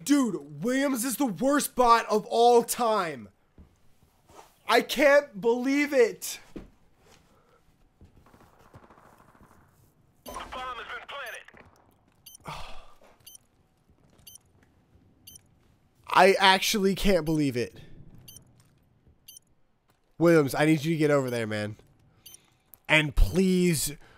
Dude, Williams is the worst bot of all time. I can't believe it. The bomb has been planted. I actually can't believe it. Williams, I need you to get over there, man. And please